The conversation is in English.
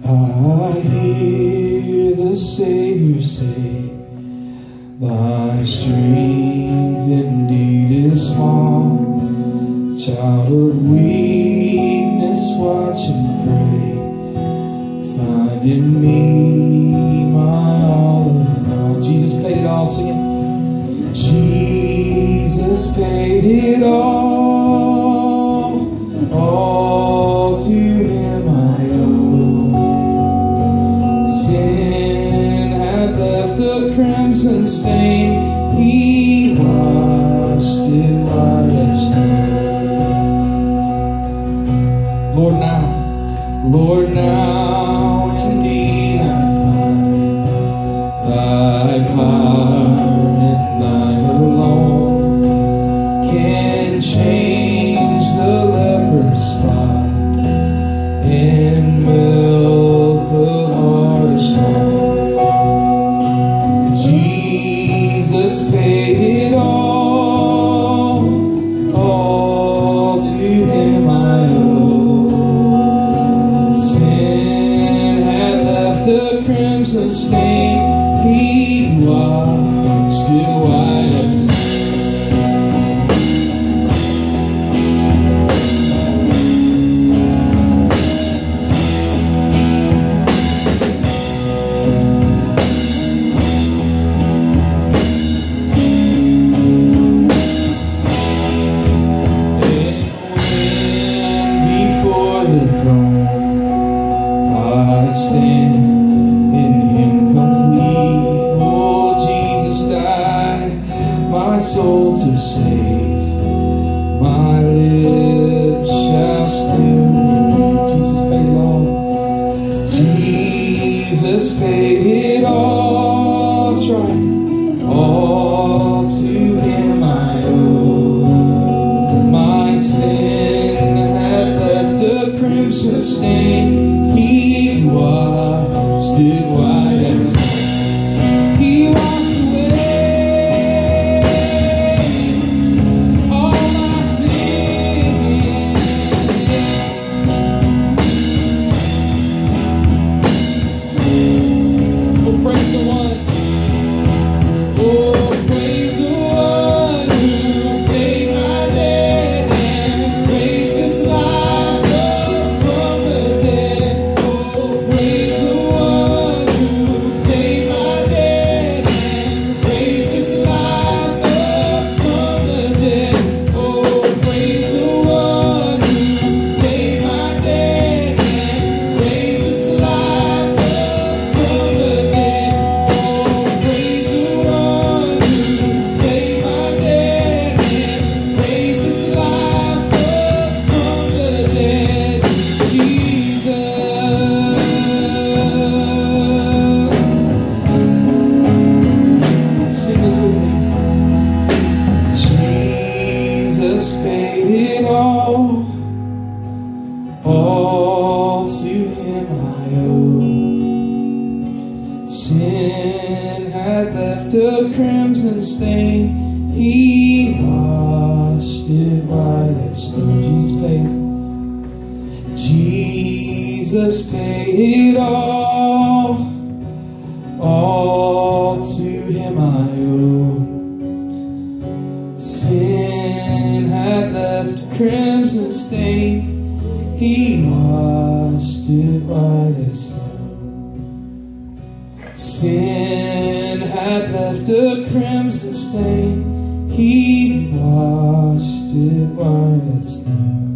I hear the Savior say, thy strength indeed is small. Child of weakness, watch and pray. Find in me my all in all. Jesus paid it all, sing it. Jesus paid it all to him I owe. Sin had left a crimson stain, he washed it white as snow. Lord, now indeed I find thy power and thine alone can change the leper's spot and melt the heart of stone. Jesus paid it all to him I owe. Sin had left a crimson stain, he washed it white as snow. I stand in him complete. Oh, Jesus died my soul to save. My lips shall still repeat. Jesus paid it all. Jesus paid it all. That's right. All to him I owe. My sin had left a crimson stain, he washed it white as snow. He washed away all my sin. Oh, praise the one. Oh, praise the one who paid my debt and raised his life up from the dead. Oh, praise the one who paid my debt and raised his life up from the dead. Oh, praise the one who paid my debt and raised his life up from the dead. Oh, praise the one who paid my debt and raised his life up from the dead. Jesus. Sing this with me. Jesus paid it all to him I owe. Sin had left a crimson stain, he washed it white as snow. Jesus paid it all to him I owe. Sin had left a crimson stain, he washed it white as snow. Sin had left a crimson stain, he washed it white as snow.